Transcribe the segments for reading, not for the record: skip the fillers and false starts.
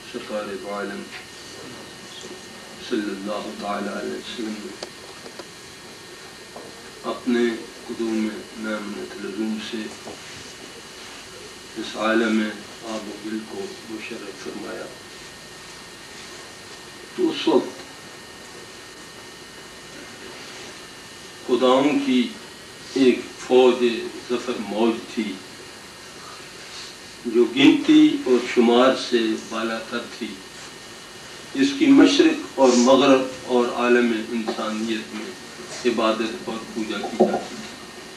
سرکار دو عالم صلی اللہ تعالی علیہ وسلم نے اپنے قدوم نعمت لدن سے اس عالم آب و گل کو مشرف فرمایا، تو اس وقت خداؤں کی ایک فوج ظفر موج تھی جو گنتی اور شمار سے بالا تر تھی، جس کی مشرق اور مغرب اور عالم انسانیت میں عبادت اور پوجا کی جاتی تھی۔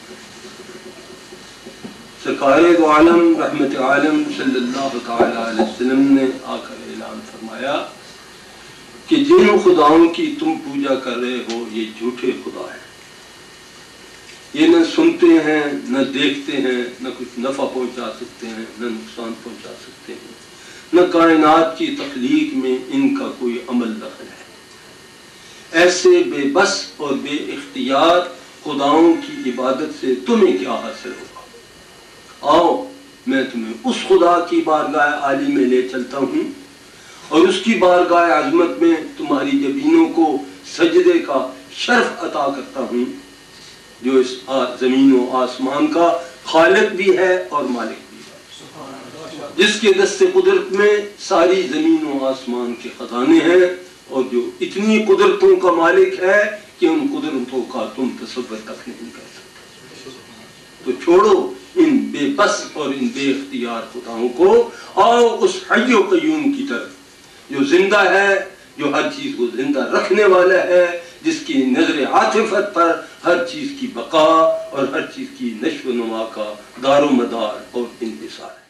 سرکار دو عالم رحمت عالم صلی اللہ تعالی علیہ وسلم نے آ کر اعلان فرمایا کہ جن خداؤں کی تم پوجا کر رہے ہو یہ جھوٹے خدا ہیں، یہ نہ سنتے ہیں، نہ دیکھتے ہیں، نہ کچھ نفع پہنچا سکتے ہیں، نہ نقصان پہنچا سکتے ہیں، نہ کائنات کی تخلیق میں ان کا کوئی عمل دخل ہے۔ ایسے بے بس اور بے اختیار خداؤں کی عبادت سے تمہیں کیا حاصل ہوگا؟ آؤ میں تمہیں اس خدا کی بارگاہ عالی میں لے چلتا ہوں اور اس کی بارگاہ عظمت میں تمہاری جبینوں کو سجدے کا شرف عطا کرتا ہوں، جو اس زمین و آسمان کا خالق بھی ہے اور مالک بھی ہے، جس کے دست قدرت میں ساری زمین و آسمان کے خزانے ہیں، اور جو اتنی قدرتوں کا مالک ہے کہ ان قدرتوں کا تم تصور تک نہیں کر سکتے۔ تو چھوڑو ان بے بس اور ان بے اختیار خداؤں کو، آؤ اس حی و قیوم کی طرف جو زندہ ہے، جو ہر چیز کو زندہ رکھنے والا ہے، جس کی نظر عاطفت پر ہر چیز کی بقا اور ہر چیز کی نشو و نما کا دار و مدار اور انحصار ہے۔